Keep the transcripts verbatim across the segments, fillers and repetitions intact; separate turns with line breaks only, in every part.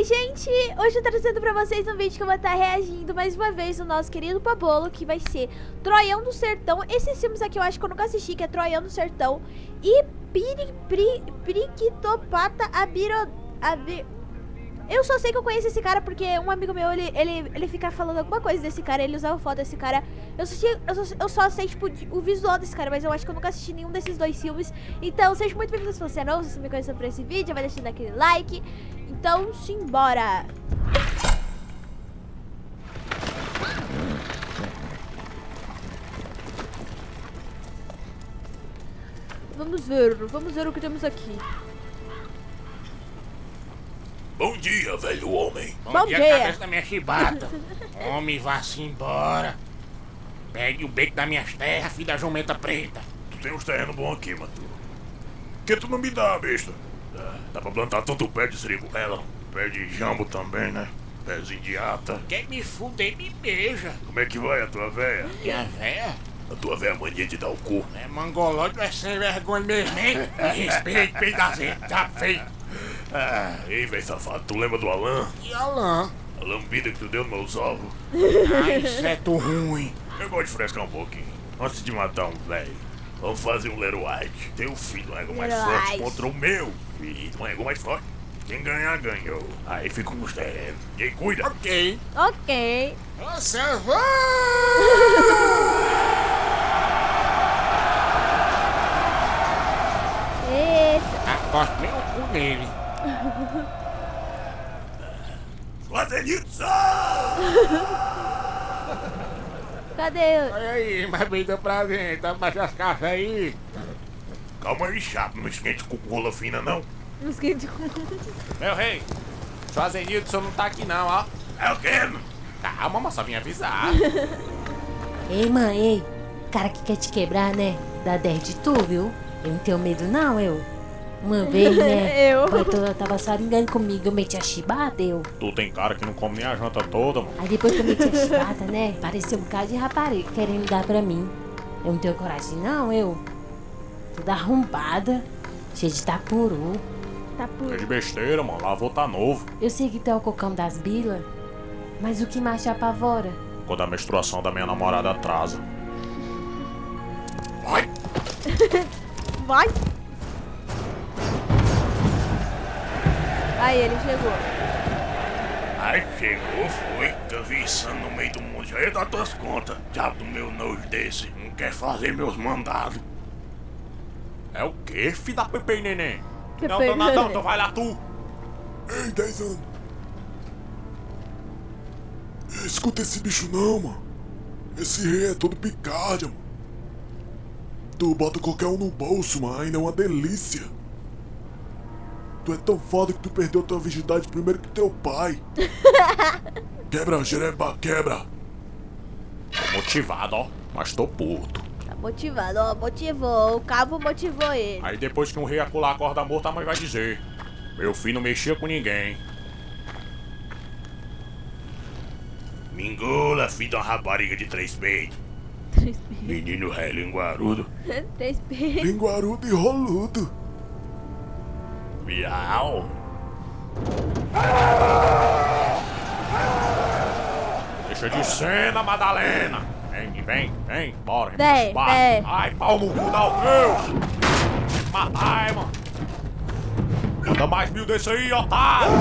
Oi, gente! Hoje eu tô trazendo pra vocês um vídeo que eu vou estar reagindo mais uma vez no nosso querido Pabolo, que vai ser Troião do Sertão. Esses filmes aqui eu acho que eu nunca assisti, que é Troião do Sertão e Piri, Pri, Priquitopata Abiro... Abir... Eu só sei que eu conheço esse cara porque um amigo meu, ele, ele, ele fica falando alguma coisa desse cara, ele usava foto desse cara. Eu só, sei, eu, só, eu só sei, tipo, o visual desse cara, mas eu acho que eu nunca assisti nenhum desses dois filmes. Então, seja muito bem-vindo se você é novo, se você me conheceu por esse vídeo, vai deixando aquele like. Então, simbora! Vamos ver, vamos ver o que temos aqui.
Bom dia, velho homem.
Bom,
Bom
dia,
dia.
cabeça da minha chibata. Homem, vá-se embora. Pegue o beco das minhas terras, filho da jumenta preta.
Tu tem uns terrenos bons aqui, mano. Por que tu não me dá, besta? Dá, dá pra plantar tanto pé de siriguela, pé de jambo também, né? Pézinho de ata.
Quer me fuder, me beija.
Como é que vai a tua véia?
Minha véia?
A tua véia mania de dar o cu.
É mangolóide, é sem vergonha mesmo, hein? Me respeite, pedazinho, tá feio.
Ah, ei, velho safado, tu lembra do Alan?
E Alain?
A lambida que tu deu nos meus ovos?
Ai, inseto ruim.
Eu gosto de frescar um pouquinho. Antes de matar um velho, vamos fazer um Little White. Teu filho é um ego mais
Little
forte
White.
contra o meu filho, um ego mais forte. Quem ganhar, ganhou. Aí fica com os terrenos. E aí, cuida.
Ok.
Ok.
Você vai!
Eita.
Aposto meu cu nele.
Schwarzenitza!
Cadê?
Olha aí, mas bem deu pra dentro, mas as caixas aí.
Calma aí, chato. Não esquente com rola fina, não.
Mosquito.
Meu rei, Schwarzenegger não tá aqui não, ó.
É o quê?
Calma, mas só vim avisar.
Ei, mãe, ei. Cara que quer te quebrar, né? Dá dez de tu, viu? Eu não tenho medo, não, eu. Uma vez, né?
Eu.
O Bartolo tava saringando comigo, eu meti a chibata, eu.
Tu tem cara que não come nem a janta toda, mano.
Aí depois que eu meti a chibata, né? Pareceu um bocado de rapariga querendo dar pra mim. Eu não tenho coragem, não, eu. Toda arrombada, cheia de tapuru.
Tá
Que
por...
de besteira, mano. Lavou tá novo.
Eu sei que tem o cocão das bilas, mas o que mais te apavora?
Quando a menstruação da minha namorada atrasa.
Vai!
Vai! Aí, ele chegou.
Aí chegou, foi. Tá viçando no meio do mundo. Já ia dar tuas contas. Diabo do meu nojo desse. Não quer fazer meus mandados.
É o quê, filho da Pepe e Neném?
Pepe
Não, não, não,
Neném.
não, então vai lá tu.
Ei, dez anos. Escuta esse bicho não, mano. Esse rei é todo picardia, mano. Tu bota qualquer um no bolso, mano, ainda é uma delícia. Tu é tão foda que tu perdeu tua virgindade primeiro que teu pai. Quebra, Jereba, quebra.
Tô motivado, ó. Mas tô puto.
Tá motivado, ó. Motivou. O cabo motivou ele.
Aí depois que um rei acular a corda morta, a mãe vai dizer: meu filho não mexia com ninguém.
Me engola, filho de uma rapariga de três peitos.
Três peitos.
Menino ré linguarudo.
Três peitos.
Linguarudo e roludo.
Miau.
Deixa de cena, Madalena. Vem, vem, vem. Bora,
Vem,
irmão.
vem.
Ai, pau no cu, dá o teu. Matai, mano. Manda mais mil desse aí, otário.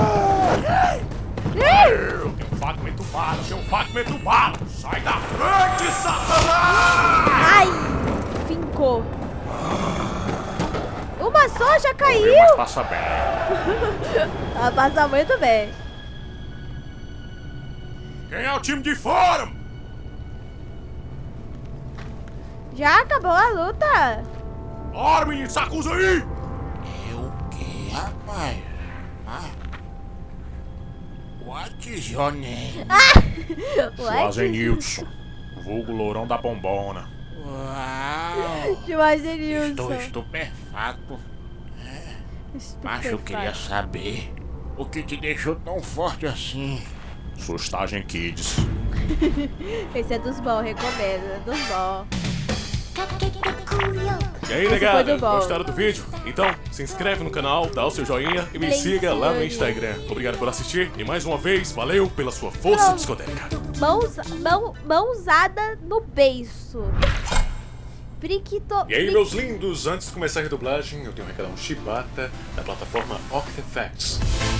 Eu tenho um fragmento bala, eu tenho um fragmento bala. Sai da frente, Satanás!
Ai! Fincou. Uma só já caiu.
Mas passa bem.
Ela passa muito bem.
Quem é o time de fora?
Já acabou a luta.
Bora, menino, sacusa aí!
Eu o quê, rapaz? Ah. What is your name?
Schwarzenilson, vulgo lourão da bombona.
Uau! Estou
Schwarzenilson.
estupefato. Mas eu queria saber o que te deixou tão forte assim.
Sustagem Kids.
Esse é dos bons, recomendo. É dos bons.
Cupcake
E aí,
Esse
negada,
foi do bom.
gostaram do vídeo? Então, se inscreve no canal, dá o seu joinha e me
Play
siga lá no
Theory.
Instagram. Obrigado por assistir e mais uma vez, valeu pela sua força
Não.
psicodélica.
Mãos, mão, mãozada no beiço. Priquito...
E aí, meus lindos, antes de começar a redublagem, eu tenho um recadão chibata da plataforma Octafacts.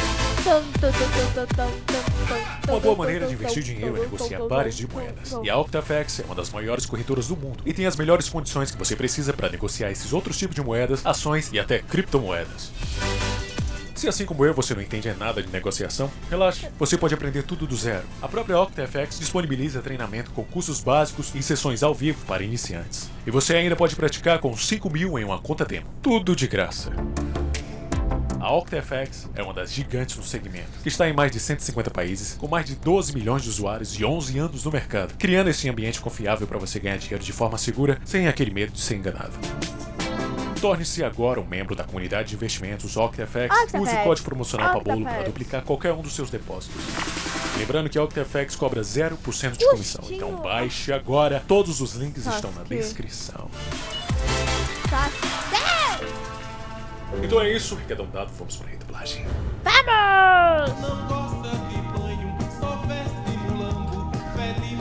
Uma boa maneira de investir dinheiro é negociar pares de moedas. E a Octafacts é uma das maiores corretoras do mundo e tem as melhores condições que você precisa para negociar esses outros tipos de moedas, ações e até criptomoedas. Se assim como eu você não entende nada de negociação, relaxe, você pode aprender tudo do zero. A própria Octafacts disponibiliza treinamento com cursos básicos e sessões ao vivo para iniciantes. E você ainda pode praticar com cinco mil em uma conta demo. Tudo de graça. A Octafacts é uma das gigantes no segmento, que está em mais de cento e cinquenta países, com mais de doze milhões de usuários e onze anos no mercado, criando esse ambiente confiável para você ganhar dinheiro de forma segura, sem aquele medo de ser enganado. Torne-se agora um membro da comunidade de investimentos Octafacts.
Octafacts.
Use o código promocional PABOLO para
Octafacts.
duplicar qualquer um dos seus depósitos. Lembrando que a Octafacts cobra zero por cento de comissão,
Justinho.
então baixe agora. Todos os links
Tá
estão na
aqui.
descrição.
Tá.
Então é isso, recadão dado, vamos para a redublagem.
Vamos!
Não gosta de banho, só veste mulambo, fede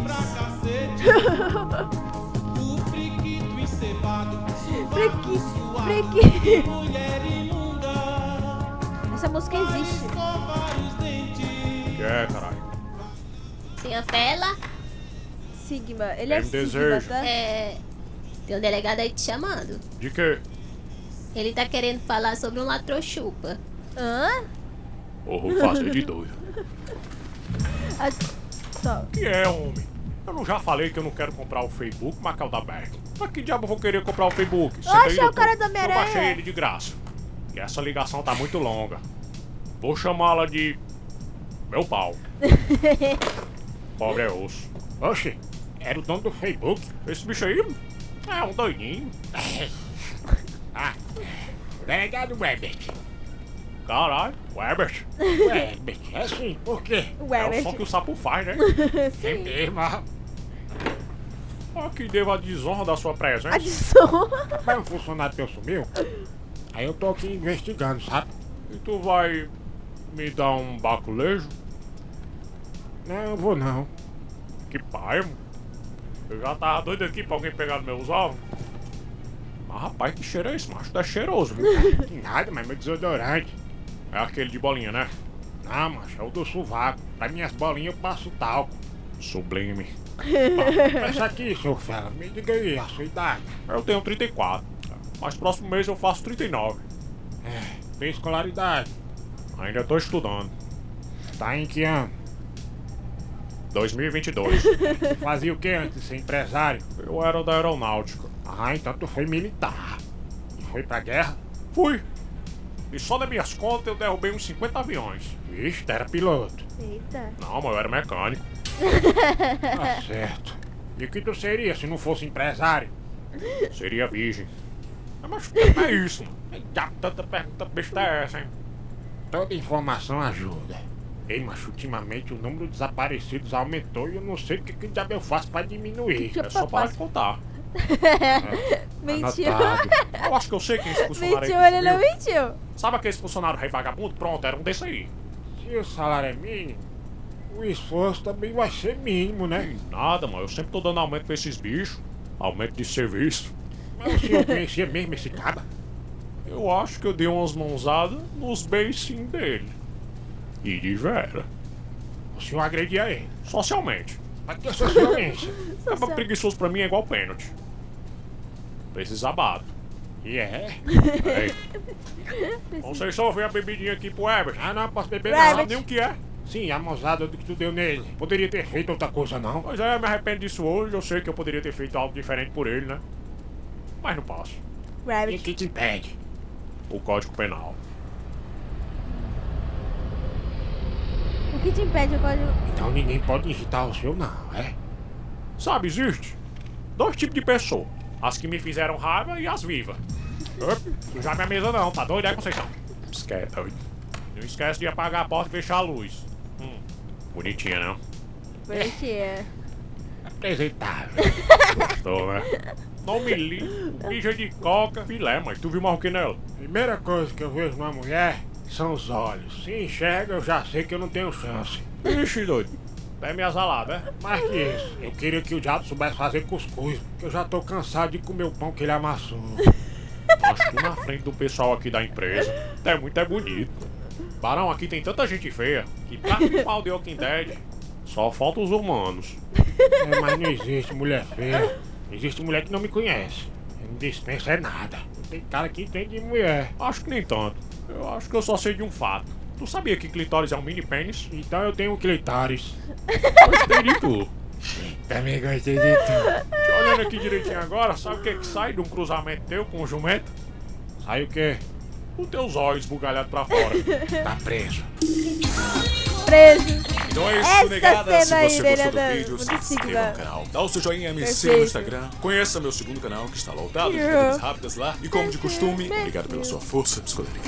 pra cacete. O priquito encebado,
Prequi,
suado,
prequi.
mulher imunda,
Essa música existe.
escovar os dentes.
Que é, caralho?
Senhor Fela,
Sigma. Ele é
Tem
Sigma,
desejo.
tá?
é... tem um delegado aí te chamando.
De quê?
Ele tá querendo falar sobre um latrochupa.
Hã?
Ou fazer de doido.
Ah, só.
Que é, homem? Eu não já falei que eu não quero comprar o Facebook, mas calda aberta. Mas que diabo eu vou querer comprar o Facebook? Senta aí,
Oxe, é o
doutor.
cara do Homem-Aranha.
Eu baixei ele de graça. E essa ligação tá muito longa. Vou chamá-la de... meu pau. Pobre é osso.
Oxe, era o dono do Facebook.
Esse bicho aí é um doidinho.
Ah, o delegado Webert.
Caralho, o Herbert.
Webert, é assim, por quê?
O
É o som
Herbert.
que o sapo faz, né?
É mesmo, ah.
Ah, que devo a desonra da sua presença.
Adição.
Rapaz, um funcionário teu sumiu. Aí eu tô aqui investigando, sabe?
E tu vai me dar um baculejo?
Não, eu vou não.
Que pai, mano. Eu já tava doido aqui pra alguém pegar nos meus ovos. Mas rapaz, que cheiro é esse, macho? Tá cheiroso, viu?
Que nada, mas meu desodorante.
É aquele de bolinha, né?
Não, macho, é o do sovaco. Pra minhas bolinhas eu passo talco.
Sublime.
Pensa aqui, seu fela, me diga aí a sua idade.
Eu tenho trinta e quatro. Mas próximo mês eu faço trinta e nove.
É, tem escolaridade.
Ainda tô estudando.
Tá em que ano?
dois mil e vinte e dois.
Você fazia o que antes de ser empresário?
Eu era da aeronáutica.
Ah, então tu foi militar. E foi pra guerra?
Fui. E só nas minhas contas eu derrubei uns cinquenta aviões.
Vixe, tu era piloto.
Eita.
Não, mas eu era mecânico.
Tá certo. E o que tu seria se não fosse empresário?
Seria virgem. Mas que é isso, mano? Que diabo tanta pergunta besta é essa, hein?
Toda informação ajuda. Ei, mas ultimamente o número de desaparecidos aumentou e eu não sei o que, que diabo eu faço pra diminuir.
Que
É só parar de contar.
Mentiu.
Anotado.
Eu acho que eu sei quem é esse funcionário aí.
Mentiu,
que
ele não
sumiu.
mentiu.
Sabe aquele funcionário rei vagabundo? Pronto, era um desse aí.
Se o salário é mínimo, o esforço também vai ser mínimo, né?
Nada, mano. Eu sempre tô dando aumento pra esses bichos. Aumento de serviço.
Mas o senhor conhecia mesmo esse caba?
Eu acho que eu dei umas mãozadas nos beicinhos dele. E de vera.
O senhor agredia ele.
Socialmente.
Mas que essa violência?
Acaba preguiçoso pra mim é igual pênalti. Precisa bato.
E é?
Ei. Conceição, vem a bebidinha aqui pro Herbert.
Ah, não, posso beber
Rabbit.
não.
Sabe nem o que é?
Sim, a mozada do que tu deu nele. Poderia ter feito outra coisa, não.
Pois é, eu me arrependo disso hoje. Eu sei que eu poderia ter feito algo diferente por ele, né? Mas não posso.
E o
Rabbit.
que te impede?
O Código Penal.
O que te impede agora?
Então ninguém pode irritar o seu, não, é?
Sabe, existe dois tipos de pessoa. As que me fizeram raiva e as vivas. Sujar minha mesa não, tá doido, é, Conceição? Esquece, doido. Não esquece de apagar a porta e fechar a luz. Hum, bonitinha, não?
Porque
Apresentável.
Gostou, né?
tome limpo, mija de coca, filé, mas tu viu mais o que nela? Primeira coisa que eu vejo numa mulher são os olhos. Se enxerga, eu já sei que eu não tenho chance. Ixi, doido. É minha salada, é? Mais que isso. Eu queria que o diabo soubesse fazer cuscuz, porque eu já tô cansado de comer o pão que ele amassou. Acho que na frente do pessoal aqui da empresa, é muito é bonito. Barão, aqui tem tanta gente feia, que pra filmar o The Walking Dead, só falta os humanos. É, mas não existe mulher feia. Existe mulher que não me conhece. Eu não dispenso é nada. Tem cara que entende de mulher. Acho que nem tanto. Eu acho que eu só sei de um fato. Tu sabia que clitóris é um mini pênis? Então eu tenho um clitóris. Gostei de tu. Também gostei de tu. Te olhando aqui direitinho agora, sabe o que que sai de um cruzamento teu com o jumento? Sai o quê? Os teus olhos esbugalhados pra fora. Tá preso.
Preso.
Então é isso,
Essa
negada. Se
cena aí
você
dele
gostou do
andando
vídeo,
no
se inscreva
sigla.
no canal. Dá o seu joinha, me siga
Perfeito.
no Instagram. Conheça meu segundo canal, que está lotado de
Yeah.
vídeos rápidas lá. E como de costume, obrigado pela sua força psicológica.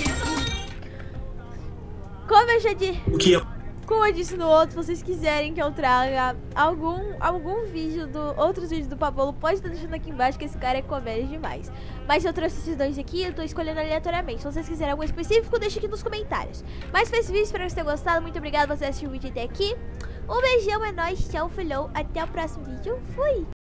Como eu já disse,
O que é?
como eu disse no outro, se vocês quiserem que eu traga algum, algum vídeo do outros vídeos do Pabolo, pode estar deixando aqui embaixo, que esse cara é comédia demais. Mas se eu trouxe esses dois aqui, eu tô escolhendo aleatoriamente. Se vocês quiserem algum específico, deixa aqui nos comentários. Mas foi esse vídeo, espero que vocês tenham gostado. Muito obrigado por você assistir o vídeo até aqui. Um beijão, é nóis, tchau, falou, até o próximo vídeo, fui!